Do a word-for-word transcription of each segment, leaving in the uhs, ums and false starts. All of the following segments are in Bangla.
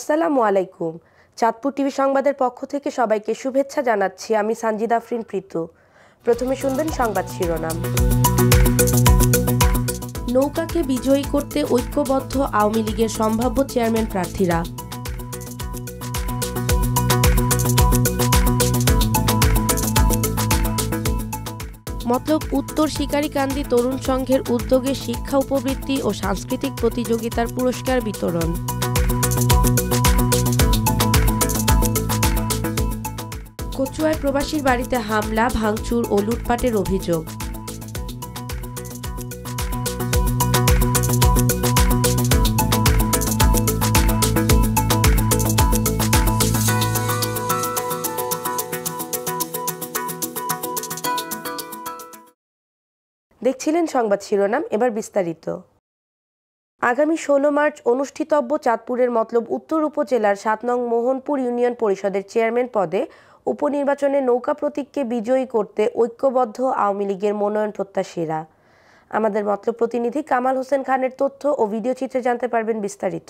আসসালামু আলাইকুম। চাঁদপুর টিভি সংবাদের পক্ষ থেকে সবাইকে শুভেচ্ছা জানাচ্ছি। আমি সানজিদা আফরিন প্রীতু। প্রথমে শুনবেন সংবাদ শিরোনাম। নৌকাকে বিজয়ী করতে ঐক্যবদ্ধ আওয়ামী লীগের সম্ভাব্য চেয়ারম্যান প্রার্থীরা। মতলব উত্তর শিকারীকান্দি তরুণ সংঘের উদ্যোগে শিক্ষা উপবৃত্তি ও সাংস্কৃতিক প্রতিযোগিতার পুরস্কার বিতরণ। কচুয়ায় প্রবাসীর বাড়িতে হামলা, ভাঙচুর ও লুটপাটের অভিযোগ। দেখছিলেন সংবাদ শিরোনাম, এবার বিস্তারিত। আগামী ষোলো মার্চ অনুষ্ঠিতব্য চাঁদপুরের মতলব উত্তর উপজেলার সাত নং মোহনপুর ইউনিয়ন পরিষদের চেয়ারম্যান পদে উপনির্বাচনে নৌকা প্রতীককে বিজয়ী করতে ঐক্যবদ্ধ আওয়ামী লীগের মনোনয়ন প্রত্যাশীরা। আমাদের মতলব প্রতিনিধি কামাল হোসেন খানের তথ্য ও ভিডিও চিত্রে জানতে পারবেন বিস্তারিত।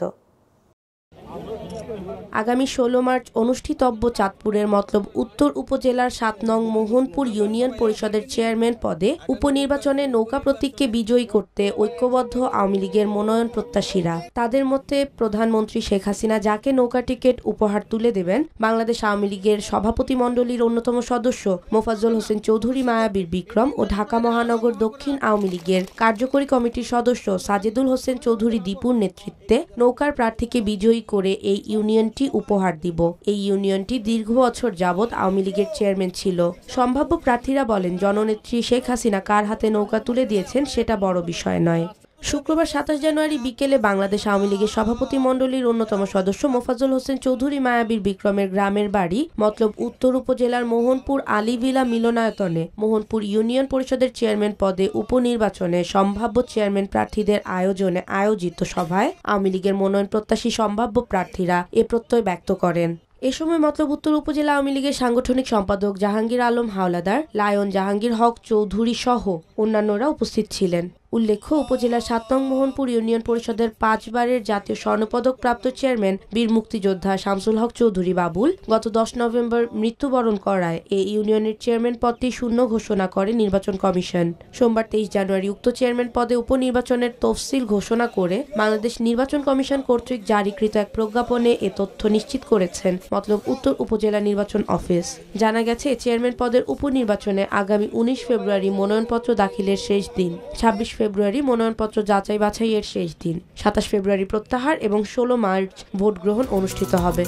আগামী ষোলো মার্চ অনুষ্ঠিতব্য চাঁদপুরের মতলব উত্তর উপজেলার সাত নং মোহনপুর ইউনিয়ন পরিষদের চেয়ারম্যান পদে উপনির্বাচনে নৌকা প্রতীককে বিজয়ী করতে ঐক্যবদ্ধ আওয়ামী লীগের মনোনয়ন প্রত্যাশীরা। তাদের মধ্যে প্রধানমন্ত্রী শেখ হাসিনা যাকে নৌকা টিকিট উপহার তুলে দেবেন, বাংলাদেশ আওয়ামী লীগের সভাপতি মণ্ডলীর অন্যতম সদস্য মোফাজ্জল হোসেন চৌধুরী মায়াবীর বিক্রম ও ঢাকা মহানগর দক্ষিণ আওয়ামী লীগের কার্যকরী কমিটির সদস্য সাজেদুল হোসেন চৌধুরী দীপুর নেতৃত্বে নৌকার প্রার্থীকে বিজয়ী করে এই ইউনিয়নটি উপহার দিব। এই ইউনিয়নটি দীর্ঘ বছর যাবৎ আওয়ামী লীগের চেয়ারম্যান ছিল। সম্ভাব্য প্রার্থীরা বলেন, জননেত্রী শেখ হাসিনা কার হাতে নৌকা তুলে দিয়েছেন সেটা বড় বিষয় নয়। শুক্রবার সাতাশ জানুয়ারি বিকেলে বাংলাদেশ আওয়ামী লীগের সভাপতি মণ্ডলীর অন্যতম সদস্য মোফাজ্জল হোসেন চৌধুরী মায়াবীর বিক্রমের গ্রামের বাড়ি মতলব উত্তর উপজেলার মোহনপুর আলীভিলা মিলনায়তনে মোহনপুর ইউনিয়ন পরিষদের চেয়ারম্যান পদে উপনির্বাচনে সম্ভাব্য চেয়ারম্যান প্রার্থীদের আয়োজনে আয়োজিত সভায় আওয়ামী লীগের মনোনয়ন প্রত্যাশী সম্ভাব্য প্রার্থীরা এ প্রত্যয় ব্যক্ত করেন। এ সময় মতলব উত্তর উপজেলা আওয়ামী লীগের সাংগঠনিক সম্পাদক জাহাঙ্গীর আলম হাওলাদার, লায়ন জাহাঙ্গীর হক চৌধুরী সহ অন্যান্যরা উপস্থিত ছিলেন। উল্লেখ্য, উপজেলার সাত নং মোহনপুর ইউনিয়ন পরিষদের পাঁচবারের জাতীয় স্বর্ণপদক প্রাপ্ত চেয়ারম্যান বীর মুক্তিযোদ্ধা শামসুল হক চৌধুরী বাবুল গত দশ নভেম্বর মৃত্যুবরণ করায় এই ইউনিয়নের চেয়ারম্যান পদটি শূন্য ঘোষণা করে নির্বাচন কমিশন। সোমবার তেইশ জানুয়ারি উক্ত চেয়ারম্যান পদে উপনির্বাচনের তফসিল ঘোষণা করে বাংলাদেশ নির্বাচন কমিশন কর্তৃক জারিকৃত এক প্রজ্ঞাপনে এ তথ্য নিশ্চিত করেছেন মতলব উত্তর উপজেলা নির্বাচন অফিস। জানা গেছে, চেয়ারম্যান পদের উপনির্বাচনে আগামী উনিশ ফেব্রুয়ারি মনোনয়নপত্র দাখিলের শেষ দিন, ছাব্বিশ ফেব্রুয়ারি মনোনয়নপত্র যাচাই বাছাইয়ের শেষ দিন, সাতাশ ফেব্রুয়ারি প্রত্যাহার এবং ষোলো মার্চ ভোট গ্রহণ অনুষ্ঠিত হবে।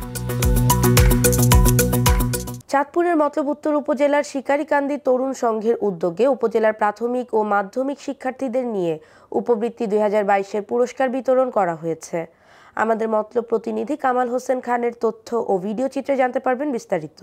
চাঁদপুরের মতলব উত্তর উপজেলার শিকারীকান্দি তরুণ সংঘের উদ্যোগে উপজেলার প্রাথমিক ও মাধ্যমিক শিক্ষার্থীদের নিয়ে উপবৃত্তি দুই হাজার বাইশের পুরস্কার বিতরণ করা হয়েছে। আমাদের মতলব প্রতিনিধি কামাল হোসেন খানের তথ্য ও ভিডিও চিত্রে জানতে পারবেন বিস্তারিত।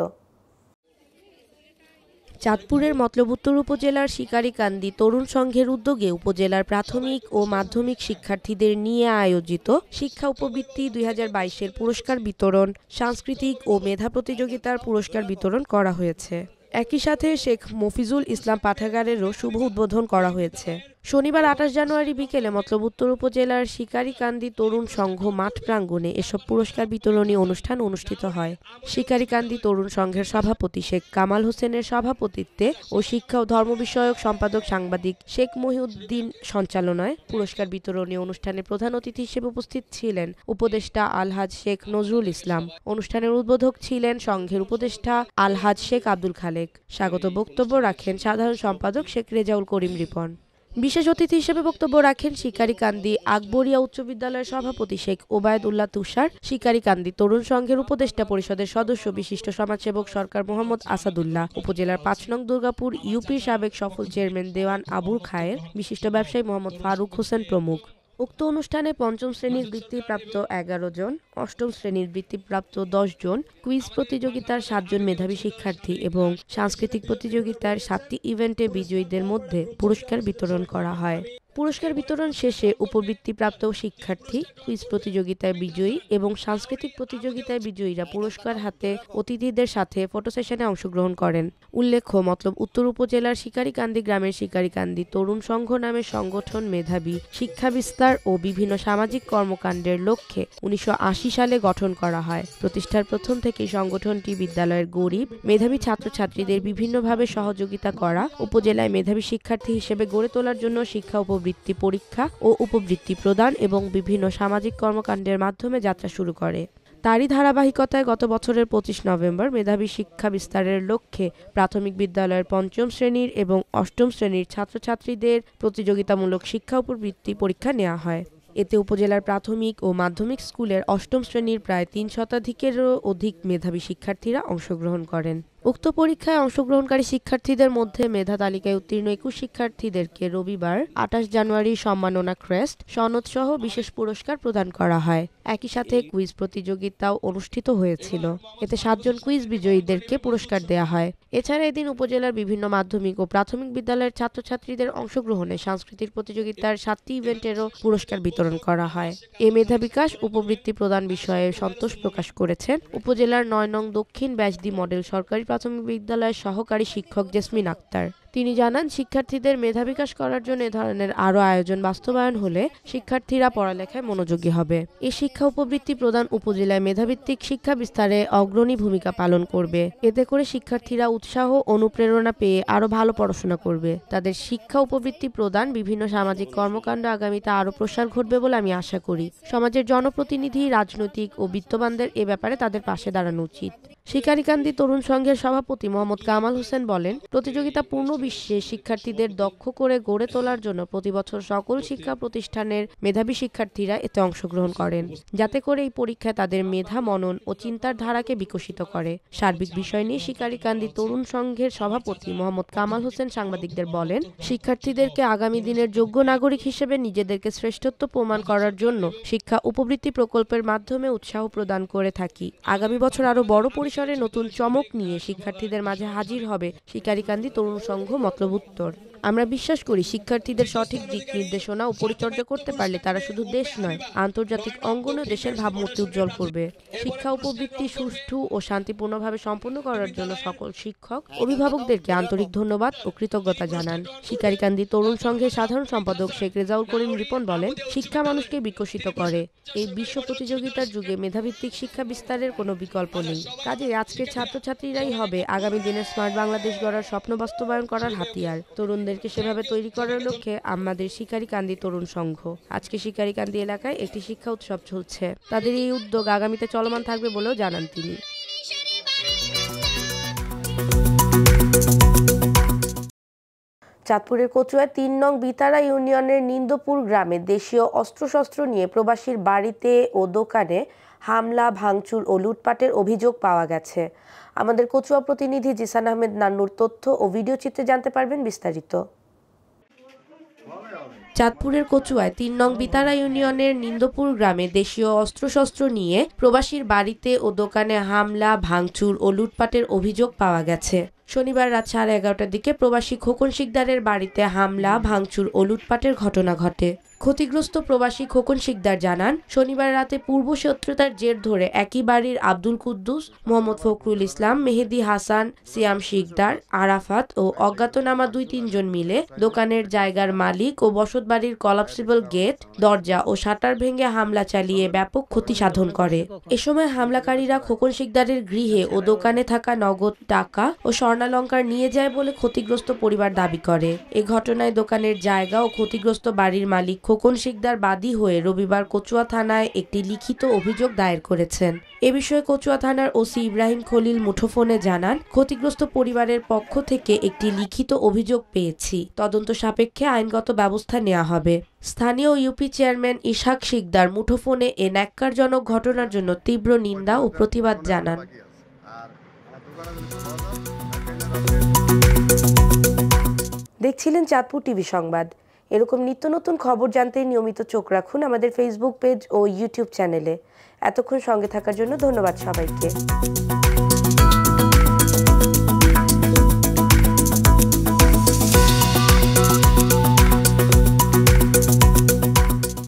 চাঁদপুরের মতলব উত্তর উপজেলার শিকারীকান্দি তরুণ সংঘের উদ্যোগে উপজেলার প্রাথমিক ও মাধ্যমিক শিক্ষার্থীদের নিয়ে আয়োজিত শিক্ষা উপবৃত্তি দুই হাজার বাইশের পুরস্কার বিতরণ, সাংস্কৃতিক ও মেধা প্রতিযোগিতার পুরস্কার বিতরণ করা হয়েছে। একই সাথে শেখ মফিজুল ইসলাম পাঠাগারেরও শুভ উদ্বোধন করা হয়েছে। শনিবার আঠাশ জানুয়ারি বিকেলে মতলব উত্তর উপজেলার শিকারীকান্দি তরুণ সংঘ মাঠ প্রাঙ্গণে এসব পুরস্কার বিতরণী অনুষ্ঠান অনুষ্ঠিত হয়। শিকারীকান্দি তরুণ সংঘের সভাপতি শেখ কামাল হোসেনের সভাপতিত্বে ও শিক্ষা ও ধর্ম বিষয়ক সম্পাদক সাংবাদিক শেখ মহিউদ্দিন সঞ্চালনায় পুরস্কার বিতরণী অনুষ্ঠানে প্রধান অতিথি হিসেবে উপস্থিত ছিলেন উপদেষ্টা আলহাজ শেখ নজরুল ইসলাম। অনুষ্ঠানের উদ্বোধক ছিলেন সংঘের উপদেষ্টা আলহাজ শেখ আব্দুল খালেক। স্বাগত বক্তব্য রাখেন সাধারণ সম্পাদক শেখ রেজাউল করিম রিপন। বিশেষ অতিথি হিসেবে বক্তব্য রাখেন শিকারীকান্দি আকবরিয়া উচ্চ বিদ্যালয়ের সভাপতি শেখ ওবায়দ উল্লাহ তুষার, শিকারীকান্দি তরুণ সংঘের উপদেষ্টা পরিষদের সদস্য বিশিষ্ট সমাজসেবক সরকার মোহাম্মদ আসাদুল্লাহ, উপজেলার পাঁচ নং দুর্গাপুর ইউপির সাবেক সফল চেয়ারম্যান দেওয়ান আবুল খায়ের, বিশিষ্ট ব্যবসায়ী মোহাম্মদ ফারুক হোসেন প্রমুখ। উক্ত অনুষ্ঠানে পঞ্চম শ্রেণীর বৃত্তিপ্রাপ্ত এগারো জন, অষ্টম শ্রেণীর বৃত্তিপ্রাপ্ত দশ জন, কুইজ প্রতিযোগিতার সাতজন মেধাবী শিক্ষার্থী এবং সাংস্কৃতিক প্রতিযোগিতার সাতটি ইভেন্টে বিজয়ীদের মধ্যে পুরস্কার বিতরণ করা হয়। পুরস্কার বিতরণ শেষে উপবৃত্তিপ্রাপ্ত শিক্ষার্থী, কুইজ প্রতিযোগিতায় বিজয়ী এবং সাংস্কৃতিক প্রতিযোগিতায় বিজয়ীরা পুরস্কার হাতে অতিথিদের সাথে ফটো সেশনে অংশগ্রহণ করেন। উল্লেখ্য, মতলব উত্তর উপজেলার শিকারীকান্দি গ্রামের শিকারীকান্দি তরুণ সংঘ নামের সংগঠন মেধাবী শিক্ষা বিস্তার ও বিভিন্ন সামাজিক কর্মকাণ্ডের লক্ষ্যে উনিশশো আশি সালে গঠন করা হয়। প্রতিষ্ঠার প্রথম থেকেই সংগঠনটি বিদ্যালয়ের গরিব মেধাবী ছাত্রছাত্রীদের বিভিন্নভাবে সহযোগিতা করা, উপজেলায় মেধাবী শিক্ষার্থী হিসেবে গড়ে তোলার জন্য শিক্ষা উপবৃত্তি পরীক্ষা ও উপবৃত্তি প্রদান এবং বিভিন্ন সামাজিক কর্মকাণ্ডের মাধ্যমে যাত্রা শুরু করে। তারই ধারাবাহিকতায় গত বছরের পঁচিশ নভেম্বর মেধাবী শিক্ষা বিস্তারের লক্ষ্যে প্রাথমিক বিদ্যালয়ের পঞ্চম শ্রেণীর এবং অষ্টম শ্রেণীর ছাত্রছাত্রীদের প্রতিযোগিতামূলক শিক্ষা উপবৃত্তি পরীক্ষা নেওয়া হয়। এতে উপজেলার প্রাথমিক ও মাধ্যমিক স্কুলের অষ্টম শ্রেণীর প্রায় তিন শতাধিকেরও অধিক মেধাবী শিক্ষার্থীরা অংশগ্রহণ করেন। উক্ত পরীক্ষায় অংশগ্রহণকারী শিক্ষার্থীদের মধ্যে মেধা তালিকায় উত্তীর্ণ একুশ শিক্ষার্থীদেরকে রবিবার আঠাশ জানুয়ারি সম্মাননা ক্রেস্ট, সনদ সহ বিশেষ পুরস্কার প্রদান করা হয়। একই সাথে কুইজ প্রতিযোগিতাও অনুষ্ঠিত হয়েছিল। এতে সাতজন কুইজ বিজয়ীদেরকে পুরস্কার দেয়া হয়। এছাড়া এদিন উপজেলার বিভিন্ন মাধ্যমিক ও প্রাথমিক বিদ্যালয়ের ছাত্রছাত্রীদের অংশগ্রহণে সাংস্কৃতিক প্রতিযোগিতার সাতটি ইভেন্টেরও পুরস্কার বিতরণ করা হয়। এ মেধা বিকাশ উপবৃত্তি প্রদান বিষয়ে সন্তোষ প্রকাশ করেছেন উপজেলার নয় নং দক্ষিণ ব্যাসদি মডেল সরকারি প্রাথমিক বিদ্যালয়ের সহকারী শিক্ষক জেসমিন আক্তার। তিনি জানান, শিক্ষার্থীদের মেধা বিকাশ করার জন্য এ ধরনের আরও আয়োজন বাস্তবায়ন হলে শিক্ষার্থীরা পড়ালেখায় মনোযোগী হবে। এই শিক্ষা উপবৃত্তি প্রদান উপজেলায় মেধাভিত্তিক শিক্ষা বিস্তারে অগ্রণী ভূমিকা পালন করবে। এতে করে শিক্ষার্থীরা উৎসাহ অনুপ্রেরণা পেয়ে আরও ভালো পড়াশোনা করবে। তাদের শিক্ষা উপবৃত্তি প্রদান বিভিন্ন সামাজিক কর্মকাণ্ড আগামীতে আরও প্রসার ঘটবে বলে আমি আশা করি। সমাজের জনপ্রতিনিধি, রাজনৈতিক ও বিত্তবানদের এ ব্যাপারে তাদের পাশে দাঁড়ানো উচিত। শিকারীকান্দি তরুণ সংঘের সভাপতি মোহাম্মদ কামাল হোসেন বলেন, প্রতিযোগিতা পূর্ণ বিশ্বে শিক্ষার্থীদের দক্ষ করে গড়ে তোলার জন্য প্রতিবছর সকল শিক্ষা প্রতিষ্ঠানের মেধাবী শিক্ষার্থীরা এতে অংশগ্রহণ করেন, যাতে করে এই পরীক্ষা তাদের মেধা, মনন ও চিন্তার ধারাকে বিকশিত করে। সার্বিক বিষয় নিয়ে শিকারীকান্দি তরুণ সংঘের সভাপতি মোহাম্মদ কামাল হোসেন সাংবাদিকদের বলেন, শিক্ষার্থীদেরকে আগামী দিনের যোগ্য নাগরিক হিসেবে নিজেদেরকে শ্রেষ্ঠত্ব প্রমাণ করার জন্য শিক্ষা উপবৃত্তি প্রকল্পের মাধ্যমে উৎসাহ প্রদান করে থাকি। আগামী বছর আরো বড় পরিসরে নতুন চমক নিয়ে শিক্ষার্থীদের মাঝে হাজির হবে শিকারীকান্দি তরুণ সংঘ মতলব উত্তর। আমরা বিশ্বাস করি, শিক্ষার্থীদের সঠিক দিক নির্দেশনা ও পরিচর্যা করতে পারলে তারা শুধু দেশ নয়, আন্তর্জাতিক অঙ্গনেও দেশের ভাবমূর্তি উজ্জ্বল করবে। শিক্ষা উপবৃত্তি সুষ্ঠু ও শান্তিপূর্ণভাবে সম্পন্ন করার জন্য সকল শিক্ষক, অভিভাবকদেরকে আন্তরিক ধন্যবাদ ও কৃতজ্ঞতা জানান। শিকারীকান্দি তরুণ সংঘের সাধারণ সম্পাদক শেখ রেজাউল করিম রিপন বলেন, শিক্ষা মানুষকে বিকশিত করে। এই বিশ্ব প্রতিযোগিতার যুগে মেধাভিত্তিক শিক্ষা বিস্তারের কোনো বিকল্প নেই। কাজেই আজকের ছাত্রছাত্রীরাই হবে আগামী দিনের স্মার্ট বাংলাদেশ গড়ার স্বপ্ন বাস্তবায়ন করার হাতিয়ার। তরুণদেরকে সেভাবে তৈরি করার লক্ষ্যে আমাদের শিকারীকান্দি তরুণ সংঘ আজকে শিকারীকান্দি এলাকায় একটি শিক্ষা উৎসব চলছে। তাদের এই উদ্যোগ আগামীতে চলমান থাকবে বলেও জানান তিনি। চাঁদপুরের কচুয়ায় তিন নং বিতারা ইউনিয়নের নিন্দপুর গ্রামে দেশীয় অস্ত্রশস্ত্র নিয়ে প্রবাসীর বাড়িতে ও দোকানে হামলা, ভাঙচুর ও লুটপাটের অভিযোগ পাওয়া গেছে। আমাদের কচুয়া প্রতিনিধি জিসান আহমেদ নান্নুর তথ্য ও ভিডিও চিত্রে জানতে পারবেন বিস্তারিত। চাঁদপুরের কচুয়ায় তিন নং বিতারা ইউনিয়নের নিন্দপুর গ্রামে দেশীয় অস্ত্রশস্ত্র নিয়ে প্রবাসীর বাড়িতে ও দোকানে হামলা, ভাঙচুর ও লুটপাটের অভিযোগ পাওয়া গেছে। শনিবার রাত সাড়ে এগারোটার দিকে প্রবাসী খোকন শিকদারের বাড়িতে হামলা, ভাঙচুর ও লুটপাটের ঘটনা ঘটে। ক্ষতিগ্রস্ত প্রবাসী খোকন শিকদার জানান, শনিবার রাতে পূর্ব শত্রুতার জের ধরে একই বাড়ির আব্দুল কুদ্দুস, মোহাম্মদ ফখরুল ইসলাম, মেহেদি হাসান, সিয়াম শিকদার, আরাফাত ও অজ্ঞাতনামা দুই তিনজন মিলে দোকানের জায়গার মালিক ও বসতবাড়ির কলাপসিবল গেট, দরজা ও শাটার ভেঙে হামলা চালিয়ে ব্যাপক ক্ষতি সাধন করে। এ সময় হামলাকারীরা খোকন শিকদারের গৃহে ও দোকানে থাকা নগদ টাকা ও স্বর্ণালংকার নিয়ে যায় বলে ক্ষতিগ্রস্ত পরিবার দাবি করে। এ ঘটনায় দোকানের জায়গা ও ক্ষতিগ্রস্ত বাড়ির মালিক খোকন শিকদার বাদী হয়ে রবিবার কচুয়া থানায় একটি লিখিত অভিযোগ দায়ের করেছেন। এ বিষয়ে কচুয়া থানার ওসি ইব্রাহিম খলিল মুঠোফোনে জানান, ক্ষতিগ্রস্ত পরিবারের পক্ষ থেকে একটি লিখিত অভিযোগ পেয়েছি। তদন্ত সাপেক্ষে আইনগত ব্যবস্থা নেওয়া হবে। স্থানীয় ইউপি চেয়ারম্যান ইসহাক শিকদার মুঠোফোনে এ ন্যাক্কারজনক ঘটনার জন্য তীব্র নিন্দা ও প্রতিবাদ জানান। দেখছিলেন চাঁদপুর টিভি সংবাদ। এরকম নিত্য নতুন খবর জানতে নিয়মিত চোখ রাখুন আমাদের ফেসবুক পেজ ও ইউটিউব চ্যানেলে। এতক্ষণ সঙ্গে থাকার জন্য ধন্যবাদ সবাইকে।